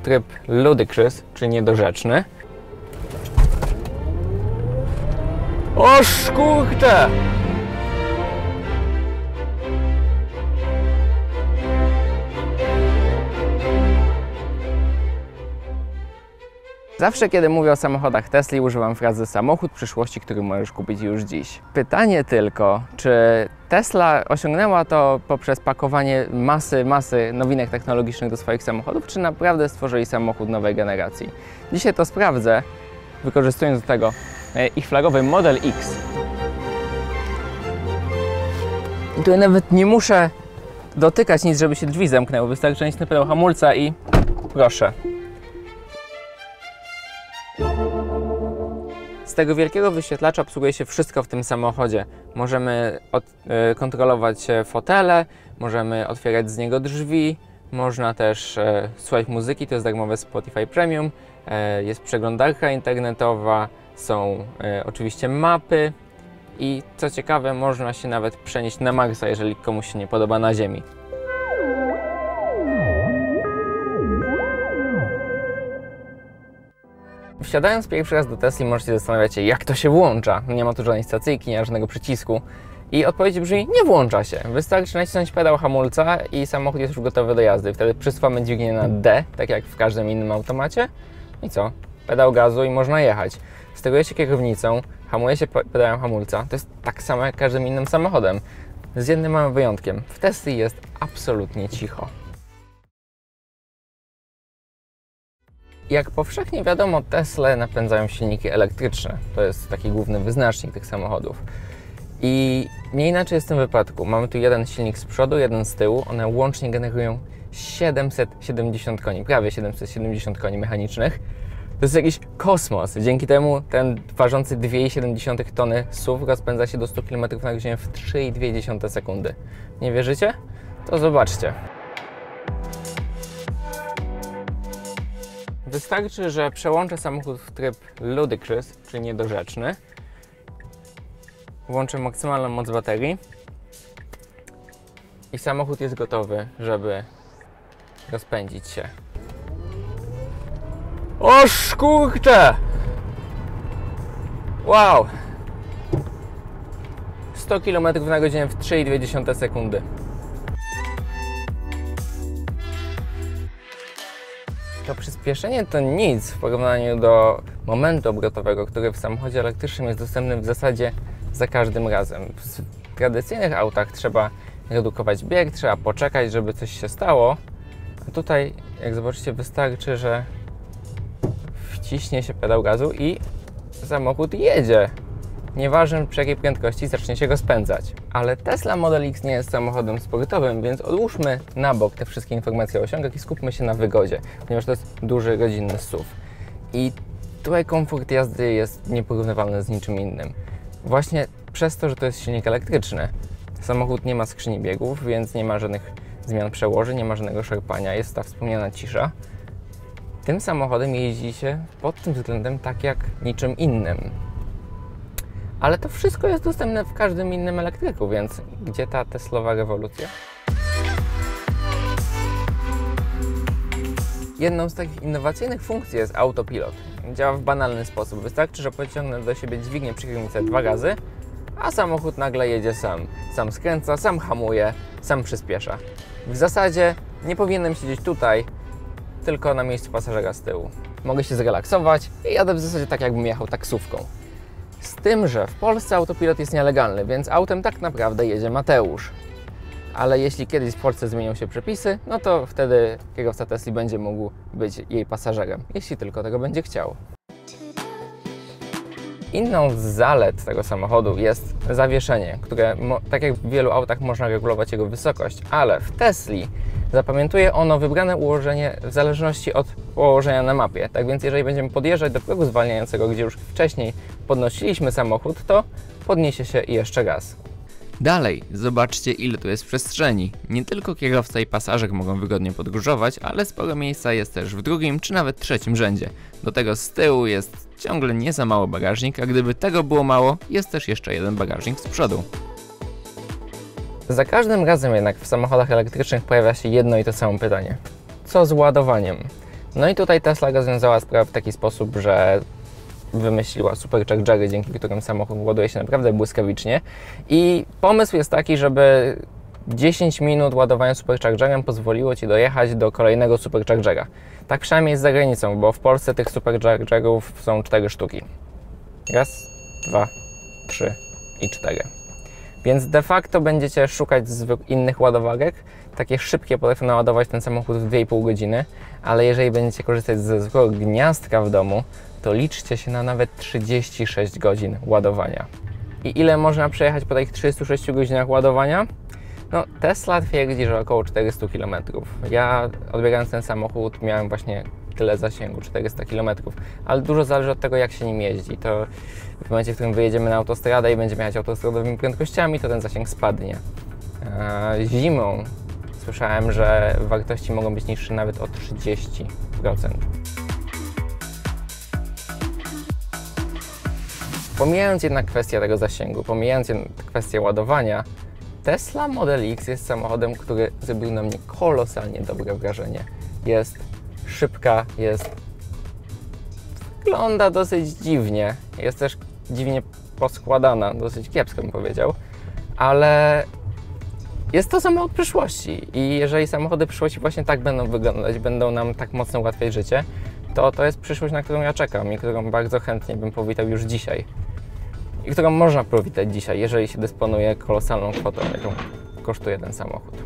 tryb ludicrous, czyli niedorzeczny. Oż kurczę! Zawsze, kiedy mówię o samochodach Tesli, używam frazy samochód przyszłości, który możesz kupić już dziś. Pytanie tylko, czy Tesla osiągnęła to poprzez pakowanie masy nowinek technologicznych do swoich samochodów, czy naprawdę stworzyli samochód nowej generacji? Dzisiaj to sprawdzę, wykorzystując do tego ich flagowy Model X. I tu nawet nie muszę dotykać nic, żeby się drzwi zamknęły. Wystarczy nacisnąć pedał hamulca i proszę. Z tego wielkiego wyświetlacza obsługuje się wszystko w tym samochodzie. Możemy kontrolować fotele, możemy otwierać z niego drzwi, można też słuchać muzyki, to jest darmowe Spotify Premium, jest przeglądarka internetowa, są oczywiście mapy i co ciekawe, można się nawet przenieść na Marsa, jeżeli komuś się nie podoba na Ziemi. Wsiadając pierwszy raz do Tesli, możecie zastanawiać się, jak to się włącza. Nie ma tu żadnej stacyjki, nie ma żadnego przycisku. I odpowiedź brzmi, nie włącza się. Wystarczy nacisnąć pedał hamulca i samochód jest już gotowy do jazdy. Wtedy przesuwamy dźwignię na D, tak jak w każdym innym automacie. I co? Pedał gazu i można jechać. Steruje się kierownicą, hamuje się pedałem hamulca. To jest tak samo jak każdym innym samochodem. Z jednym małym wyjątkiem. W Tesli jest absolutnie cicho. Jak powszechnie wiadomo, Tesle napędzają silniki elektryczne. To jest taki główny wyznacznik tych samochodów. I nie inaczej jest w tym wypadku. Mamy tu jeden silnik z przodu, jeden z tyłu. One łącznie generują 770 koni, prawie 770 koni mechanicznych. To jest jakiś kosmos. Dzięki temu ten ważący 2,7 tony SUV rozpędza się do 100 km na godzinę w 3,2 sekundy. Nie wierzycie? To zobaczcie. Wystarczy, że przełączę samochód w tryb ludicrous, czyli niedorzeczny. Włączę maksymalną moc baterii i samochód jest gotowy, żeby rozpędzić się. Oż kurczę! Wow! 100 km na godzinę w 3,2 sekundy. To przyspieszenie to nic w porównaniu do momentu obrotowego, który w samochodzie elektrycznym jest dostępny w zasadzie za każdym razem. W tradycyjnych autach trzeba redukować bieg, trzeba poczekać, żeby coś się stało. A tutaj, jak zobaczycie, wystarczy, że wciśnie się pedał gazu i samochód jedzie. Nieważne przy jakiej prędkości zacznie się rozpędzać. Ale Tesla Model X nie jest samochodem sportowym, więc odłóżmy na bok te wszystkie informacje o osiągach i skupmy się na wygodzie, ponieważ to jest duży, rodzinny SUV. I tutaj komfort jazdy jest nieporównywalny z niczym innym. Właśnie przez to, że to jest silnik elektryczny. Samochód nie ma skrzyni biegów, więc nie ma żadnych zmian przełożeń, nie ma żadnego szarpania, jest ta wspomniana cisza. Tym samochodem jeździ się pod tym względem tak jak niczym innym. Ale to wszystko jest dostępne w każdym innym elektryku, więc gdzie ta Teslowa rewolucja? Jedną z takich innowacyjnych funkcji jest autopilot. Działa w banalny sposób. Wystarczy, że pociągnę do siebie dźwignię przy kierownicy 2 razy, a samochód nagle jedzie sam. Sam skręca, sam hamuje, sam przyspiesza. W zasadzie nie powinienem siedzieć tutaj, tylko na miejscu pasażera z tyłu. Mogę się zrelaksować i jadę w zasadzie tak, jakbym jechał taksówką. Z tym, że w Polsce autopilot jest nielegalny, więc autem tak naprawdę jedzie Mateusz. Ale jeśli kiedyś w Polsce zmienią się przepisy, no to wtedy kierowca Tesli będzie mógł być jej pasażerem, jeśli tylko tego będzie chciał. Inną z zalet tego samochodu jest zawieszenie, które tak jak w wielu autach można regulować jego wysokość, ale w Tesli zapamiętuje ono wybrane ułożenie w zależności od położenia na mapie. Tak więc jeżeli będziemy podjeżdżać do progu zwalniającego, gdzie już wcześniej podnosiliśmy samochód, to podniesie się jeszcze raz. Dalej, zobaczcie, ile tu jest przestrzeni. Nie tylko kierowca i pasażer mogą wygodnie podróżować, ale sporo miejsca jest też w drugim czy nawet trzecim rzędzie. Do tego z tyłu jest ciągle nie za mało bagażnik, a gdyby tego było mało, jest też jeszcze jeden bagażnik z przodu. Za każdym razem jednak w samochodach elektrycznych pojawia się jedno i to samo pytanie. Co z ładowaniem? No i tutaj Tesla rozwiązała sprawę w taki sposób, że wymyśliła superchargery, dzięki którym samochód ładuje się naprawdę błyskawicznie. I pomysł jest taki, żeby 10 minut ładowania superchargerem pozwoliło Ci dojechać do kolejnego superchargera. Tak przynajmniej jest za granicą, bo w Polsce tych superchargerów są 4 sztuki. Raz, 2, 3 i 4. Więc de facto będziecie szukać innych ładowarek. Takie szybkie potrafią naładować ten samochód w 2,5 godziny, ale jeżeli będziecie korzystać ze zwykłego gniazdka w domu, to liczcie się na nawet 36 godzin ładowania. I ile można przejechać po tych 36 godzinach ładowania? No, Tesla twierdzi, że około 400 km. Ja odbierając ten samochód miałem właśnie tyle zasięgu, 400 km, ale dużo zależy od tego, jak się nim jeździ. To w momencie, w którym wyjedziemy na autostradę i będziemy jechać autostradowymi prędkościami, to ten zasięg spadnie. Zimą słyszałem, że wartości mogą być niższe nawet o 30%. Pomijając jednak kwestię tego zasięgu, pomijając kwestię ładowania, Tesla Model X jest samochodem, który zrobił na mnie kolosalnie dobre wrażenie. Jest szybka, wygląda dosyć dziwnie, jest też dziwnie poskładana, dosyć kiepsko bym powiedział, ale jest to samochód przyszłości i jeżeli samochody przyszłości właśnie tak będą wyglądać, będą nam tak mocno ułatwiać życie, to jest przyszłość, na którą ja czekam i którą bardzo chętnie bym powitał już dzisiaj. I którą można powitać dzisiaj, jeżeli się dysponuje kolosalną kwotą, jaką kosztuje ten samochód.